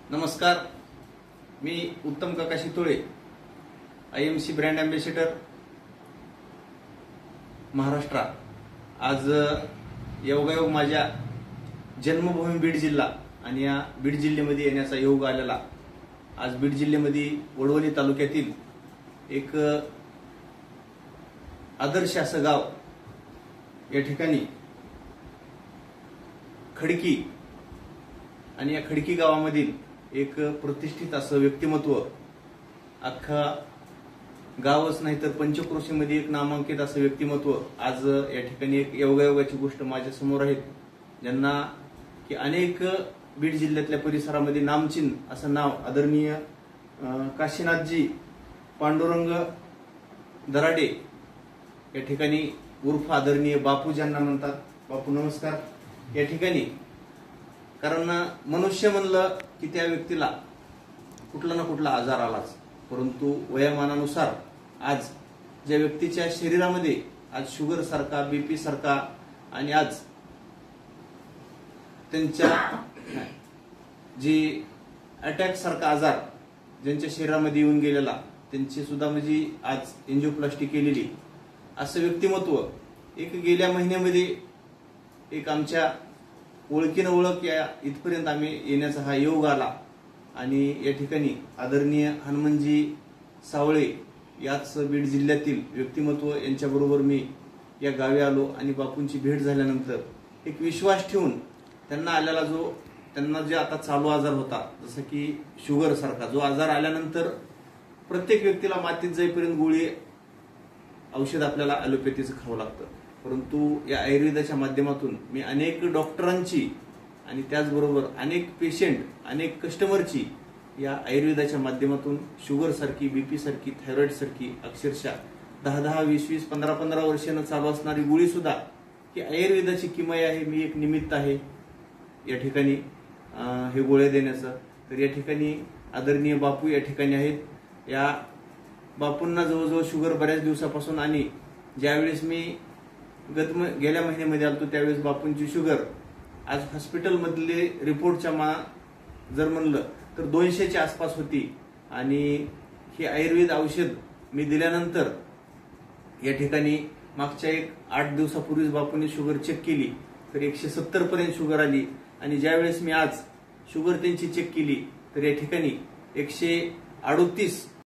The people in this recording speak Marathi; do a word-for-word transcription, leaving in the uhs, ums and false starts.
नमस्कार, मी उत्तम काका Shitole, IMC brand ambassador Maharashtra. आज योगायोग माझ्या जन्मभूमी बीड जिल्हा आणि या बीड जिल्ह्यामध्ये येण्याचा योग आलेला। आज बीड जिल्ह्यामध्ये वडवणी तालुक्यातील एक आदर्श असं गाव, या ठिकाणी खडकी आणि या खडकी गावामधील एक प्रतिष्ठित असं व्यक्तिमत्व, अख्खा गावच नाही तर पंचक्रोशीमध्ये एक नामांकित असं व्यक्तिमत्व आज या ठिकाणी एक योगायोगाची गोष्ट माझ्या समोर आहे, ज्यांना की अनेक बीड जिल्ह्यातल्या परिसरामध्ये नामचीन असं नाव आदरणीय काशीनाथजी पांडुरंग दराडे या ठिकाणी उर्फ आदरणीय बापू ज्यांना म्हणतात। बापू नमस्कार। या ठिकाणी कारण मनुष्य म्हणलं की त्या व्यक्तीला कुठला ना कुठला आजार आलाच, परंतु वयामानानुसार आज ज्या व्यक्तीच्या शरीरामध्ये आज शुगर सारखा, बीपी सारखा आणि आज त्यांच्या जी अटॅक सारखा आजार ज्यांच्या शरीरामध्ये येऊन गेलेला, त्यांची सुद्धा म्हणजे आज एंजिओप्लास्टी केलेली असं व्यक्तिमत्व एक गेल्या महिन्यामध्ये एक आमच्या ओळखीनं ओळख या इथपर्यंत आम्ही येण्याचा हा योग आला। आणि या ठिकाणी आदरणीय हनुमानजी सावळे याच बीड जिल्ह्यातील व्यक्तिमत्व यांच्याबरोबर मी या गावी आलो आणि बापूंची भेट झाल्यानंतर एक विश्वास ठेवून त्यांना आलेला जो त्यांना जे आता चालू आजार होता, जसं की शुगर सारखा जो आजार आल्यानंतर प्रत्येक व्यक्तीला मातीत जाईपर्यंत गोळी औषध आपल्याला ॲलोपॅथीचं खावं लागतं, परंतु या आयुर्वेदाच्या माध्यमातून मी अनेक डॉक्टरांची आणि त्याचबरोबर अनेक पेशंट, अनेक कस्टमरची या आयुर्वेदाच्या माध्यमातून शुगर सारखी, बीपी सारखी, थायरॉइड सारखी अक्षरशः दहा दहा वीस वीस पंधरा पंधरा वर्षानं चालू असणारी गोळी सुद्धा की आयुर्वेदाची किमया आहे। मी एक निमित्त आहे या ठिकाणी हे गोळ्या देण्याचं। तर या ठिकाणी आदरणीय बापू या ठिकाणी आहेत। या बापूंना जवळजवळ शुगर बऱ्याच दिवसापासून, आणि ज्यावेळेस मी गत गेल्या महिन्यामध्ये आलतो त्यावेळेस बापूंची शुगर आज हॉस्पिटलमधले रिपोर्टच्या मा जर म्हणलं तर दोनशेच्या आसपास होती। आणि हे आयुर्वेद औषध मी दिल्यानंतर या ठिकाणी मागच्या एक आठ दिवसापूर्वीच बापूंनी शुगर चेक केली तर एकशे सत्तर पर्यंत शुगर आली। आणि ज्यावेळेस मी आज शुगर त्यांची चेक केली तर या ठिकाणी एकशे अडोतीस